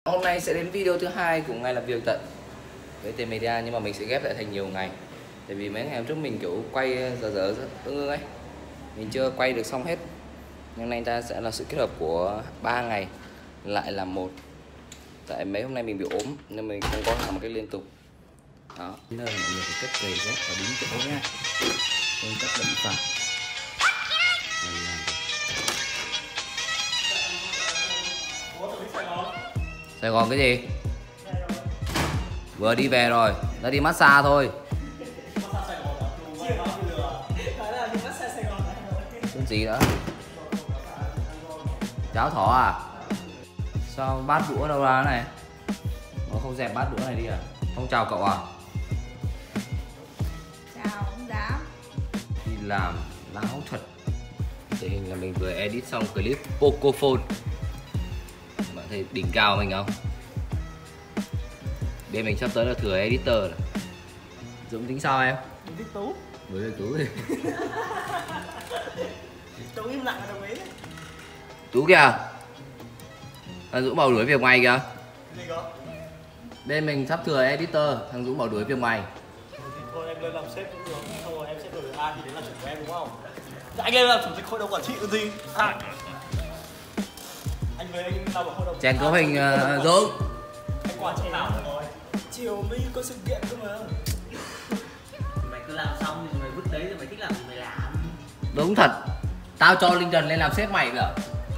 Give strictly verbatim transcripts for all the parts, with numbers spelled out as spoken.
Hôm nay sẽ đến video thứ hai của ngày làm việc tận với T Media, nhưng mà mình sẽ ghép lại thành nhiều ngày. Tại vì mấy ngày hôm trước mình kiểu quay giờ giờ ương ương ấy, mình chưa quay được xong hết. Nhưng nay ta sẽ là sự kết hợp của ba ngày lại là một. Tại mấy hôm nay mình bị ốm nên mình không có làm một cái liên tục. Đó, nơi mọi người phải cất giày dép và đúng chỗ nha. Không cất đậm phạt. Sài Gòn cái gì? Vừa đi về rồi, đã đi massage thôi. Cái gì nữa? Cháo thỏ à? Sao bát đũa đâu ra này? Nó không dẹp bát đũa này đi à? Không chào cậu à? Chào, không dám. Đi làm láo thật. Tình hình là mình vừa edit xong clip Pocophone. Bạn thấy đỉnh cao mình không? Bên mình sắp tới là thừa editor rồi. Dũng tính sao em? Mình thích Tú. Mới là Tú đi. Tú im lặng là đồng ý đấy. Tú kìa. Thằng Dũng bảo đuổi việc mày kìa. Gì cơ? Bên mình sắp thừa editor, thằng Dũng bảo đuổi việc mày. Thì thôi em lên làm sếp cũng được, xong rồi em sẽ đổi được ai thì đến là chủ của em đúng không? Anh lên làm chủ tịch hội đồng quản trị còn gì? À. Anh với anh làm ở hội đồng. Chèn cấu hình uh, Dũng. Anh quản trị nào rồi? Chiều mới có sự kiện cơ mà. Mày cứ làm xong thì mày vứt đấy rồi mày thích làm gì mày làm. Đúng thật. Tao cho Linh Trần lên làm sếp mày kìa.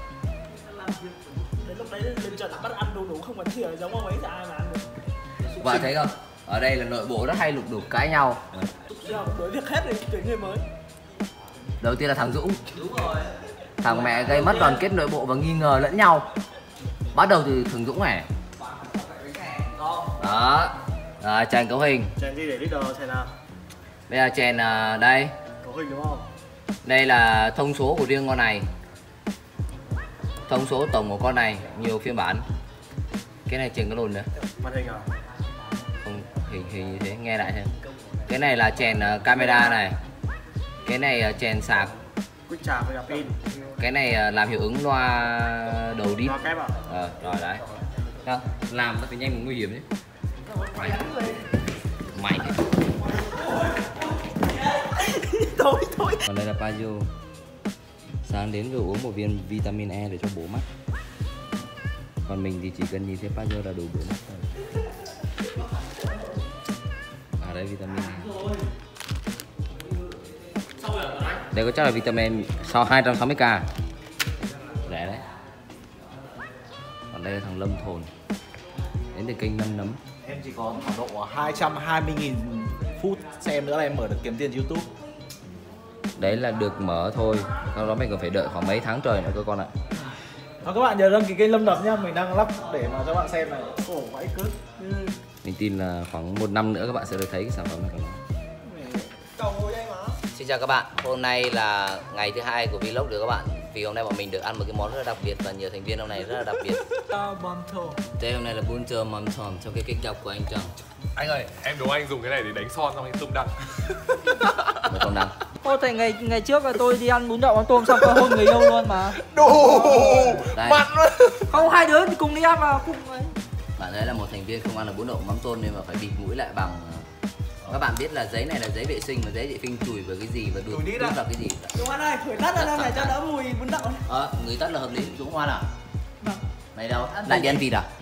Đến lúc đấy Linh Trần bắt ăn đủ đủ không cần thìa giống ông ấy thì ai mà ăn được. Bạn thấy không? Ở đây là nội bộ rất hay lục đục cãi nhau. Giờ đuổi việc hết rồi tuyển người mới. Đầu tiên là thằng Dũng. Đúng rồi. Thằng mẹ gây mất đoàn kết nội bộ và nghi ngờ lẫn nhau. Bắt đầu từ thằng Dũng này. Đó. Rồi, chèn cấu hình. Chèn gì để leader chèn nào? Bây giờ chèn uh, đây. Cấu hình đúng không? Đây là thông số của riêng con này. Thông số tổng của con này, nhiều phiên bản. Cái này chèn cái lồn nữa. Màn hình à? Không, hình hình như thế, nghe lại thêm. Cái này là chèn uh, camera này. Cái này uh, chèn sạc. Quick charge với cả pin. Cái này uh, làm hiệu ứng loa đầu đít. Loa kép à? Ờ, rồi đấy. Đâu, làm nó phải nhanh và nguy hiểm đấy. Mày. Mày. Thôi thôi. Còn đây là Pazio. Sáng đến vừa uống một viên vitamin E để cho bổ mắt. Còn mình thì chỉ cần nhìn thấy Pazio là đủ bổ mắt rồi. À đây vitamin E. Đây có chắc là vitamin sau hai trăm sáu mươi k. Rẻ đấy. Còn đây là thằng Lâm Thồn. Đến từ kênh Năm Nấm. Em chỉ có khoảng độ hai trăm hai mươi nghìn phút xem nữa là em mở được kiếm tiền YouTube. Đấy là được mở thôi. Sau đó mình còn phải đợi khoảng mấy tháng trời nữa cơ con ạ. Và các bạn nhớ đăng ký kênh Lâm Nấm nhá, mình đang lắp để mà cho bạn xem này. Khổ vãi cứt. Mình tin là khoảng một năm nữa các bạn sẽ được thấy cái sản phẩm này của nó. Cầu ngồi đây mà. Xin chào các bạn, hôm nay là ngày thứ hai của vlog được các bạn. Vì hôm nay bọn mình được ăn một cái món rất là đặc biệt và nhiều thành viên hôm nay rất là đặc biệt. Đây hôm nay là bún chơ mắm thòm trong cái kênh đọc của anh Trần. Anh ơi, em đố anh dùng cái này để đánh son xong anh tung đăng. Một con đăng. Ô thầy ngày ngày trước là tôi đi ăn bún đậu mắm tôm xong có hôn người yêu luôn mà. Đồ Mặn luôn. Không, hai đứa thì cùng đi ăn mà cùng ấy. Bạn thấy là một thành viên không ăn được bún đậu mắm tôm nên mà phải bịt mũi lại bằng. Các bạn biết là giấy này là giấy vệ sinh mà giấy vệ sinh chùi vào cái gì và đuổi đuổi vào cái gì. Đúng anh ơi, thổi tắt ra đâu này cho đỡ mùi bún đậu. Ờ, người tắt là hợp lý. Dũng Hoan à? Vâng. Này đâu? Lại đi ăn vịt à?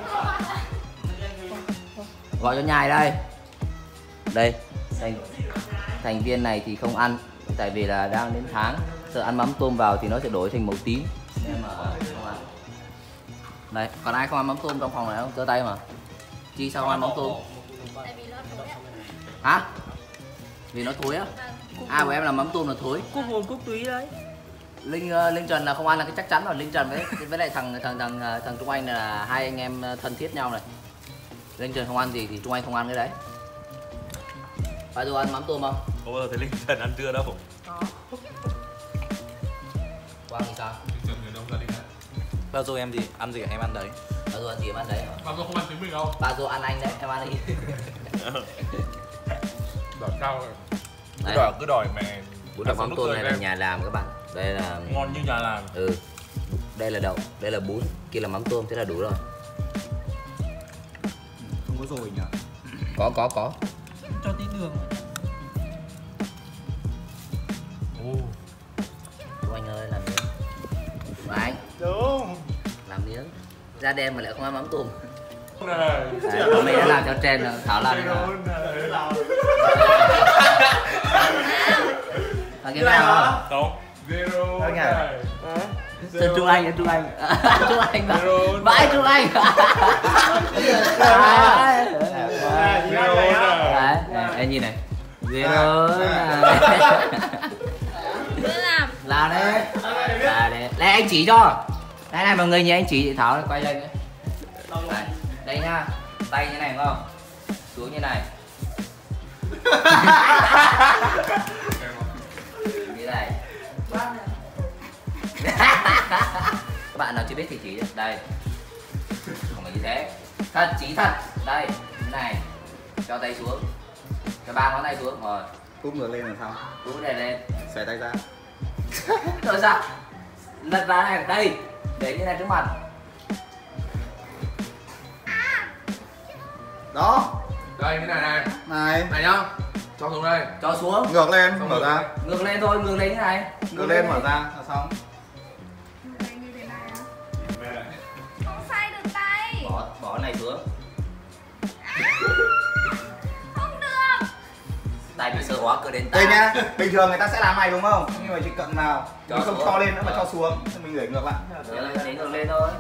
Gọi cho nhai đây. Đây, thành, thành viên này thì không ăn tại vì là đang đến tháng, sợ ăn mắm tôm vào thì nó sẽ đổi thành màu tím nên mà không ăn. Đây, còn ai không ăn mắm tôm trong phòng này không? Giơ tay mà. Chi sao không ăn mắm tôm? Tại vì nó thối ạ. Hả? Vì nó thối á? À của em là mắm tôm là thối. Cúc hồn cúc túy đấy. Linh uh, Linh Trần là không ăn là cái chắc chắn rồi. Linh Trần với với lại thằng thằng thằng thằng Trung Anh là hai anh em thân thiết nhau này. Linh Trần không ăn gì thì Trung Anh không ăn cái đấy. Phải đồ ăn mắm tôm không? Có bao giờ thấy Linh Trần ăn trưa đâu? Đó. Quang thì sao? Linh Trần người đâu gia đình đấy. Bao giờ em gì ăn gì em ăn đấy. Bao giờ ăn gì em ăn đấy hả? Bao giờ không ăn chính mình đâu. Bao giờ ăn anh đấy, em ăn đi. Đỏ cao rồi. Cứ Đấy. đòi, cứ đòi mẹ. Bún đậu mắm tôm này là nhà làm các bạn. Đây là ngon như nhà làm. Ừ. Đây là đậu, đây là bún, kia là mắm tôm, thế là đủ rồi. có rồi nhỉ? Có có có. Cho tí đường. Chú anh ơi làm miếng. Mà anh Đúng. Làm miếng. Da đen mà lại không ăn mắm tôm. này. à, mày đã làm cho trend rồi, Thảo làm rồi. À, cái nào không? Đúng. Zero Anh này. Tên Trung Anh, Trung Anh. Trung Anh mà. Vãi Trung Anh. Zero này. Đấy, em nhìn này. Zero này. Cứ làm. Làm đấy. Là đấy. Đây anh chỉ cho. Đây này mọi người nhìn anh chỉ Thảo quay lên đấy. Đây, đây nha. Tay như này đúng không? Xuống như này. Như này. Các bạn nào chưa biết thì chỉ đây. Không phải như thế. Thật chỉ thật. Đây, như này. Cho tay xuống. Cho ba ngón tay xuống rồi. Úp ngược lên làm sao? Úp này lên. Xòe tay ra. Rồi sao? Lật ra này, đây. Để như này trước mặt. Đó. Đây cái này này. Này. Này nhá. Cho xuống đây. Cho xuống. Ngược lên, Xong mở rồi. ra. Ngược lên thôi, ngược lên như này. Ngược lên mở ra là xong. Như thế này á. Không xoay được tay. Bỏ bỏ này xuống. Không được. Tay bị sơ hóa cơ đến tay. Đây nhá, bình thường người ta sẽ làm này đúng không? Nhưng mà chỉ cận nào. Cho Mình không xuống. cho lên nữa mà cho xuống. Thì mình để ngược lại. Để để ngược lên thôi.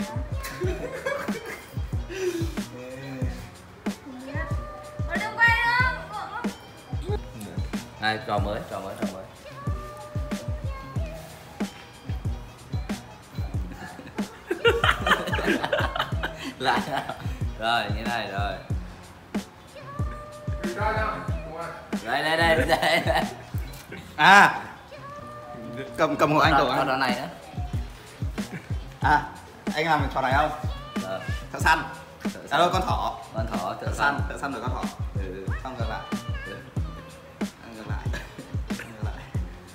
Ôi đừng quay nữa. Này, trò mới, trò mới, trò mới. Lại nào. Rồi, như này rồi. Đây, đây, đây, đây, đây. À. Cầm cầm hộ anh cậu Con anh. trò này nữa. À, anh làm trò này không? Rồi. Thợ săn. À đâu con thỏ. Con thỏ Thợ thợ săn, săn. thợ săn rồi con thỏ. Ừ, xong ngược lại. Xong ngược lại. Ngược lại.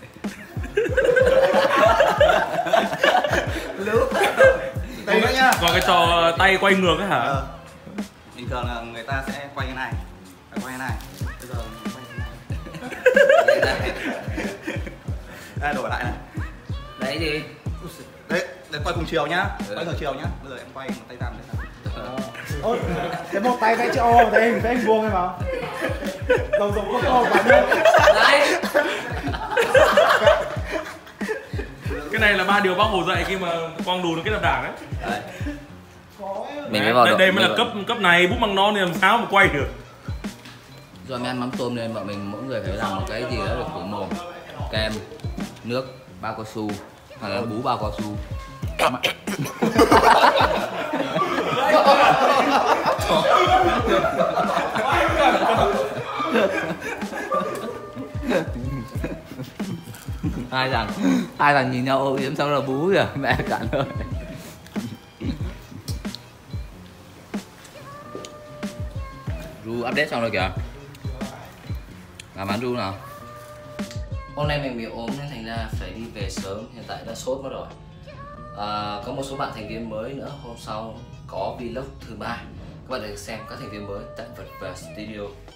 Lú. Đây nữa nhá. Còn cái trò tay quay ngược ấy hả? Ờ. Bình thường là người ta sẽ quay cái này. Phải quay cái này. Bây giờ mình quay cái này. Đây đổi lại này. Đấy gì? Đấy, đấy quay cùng chiều nhá. Ừ. Quay ngược chiều nhá. Bây giờ em quay một tay ra đây. Ôi, cái một tay vẽ chữ O, một tay hình vẽ hình vuông hay mà. Rồng rồng có O quả nhiên. Đấy. Cái này là ba điều bác Hồ dạy khi mà quang đù nó kết hợp đảng ấy. Đấy. Mình Đấy, mới vào đây, độ- đây mới là mình cấp vào- cấp này, bút bằng non thì làm sao mà quay được. Do mình ăn mắm tôm nên bọn mình mỗi người phải làm một cái gì đó được khử mồm. Kem, nước, bao cao su, hoặc là bú bao cao su. Hai thằng, hai thằng nhìn nhau âu yếm xong là bú kìa, mẹ cạn rồi. Ru update xong rồi kìa. Làm bán ru nào. Hôm nay mình bị ốm nên thành ra phải đi về sớm, hiện tại đã sốt mất rồi. À, có một số bạn thành viên mới nữa, hôm sau có vlog thứ ba. Các bạn được xem các thành viên mới tại Vật Và Studio.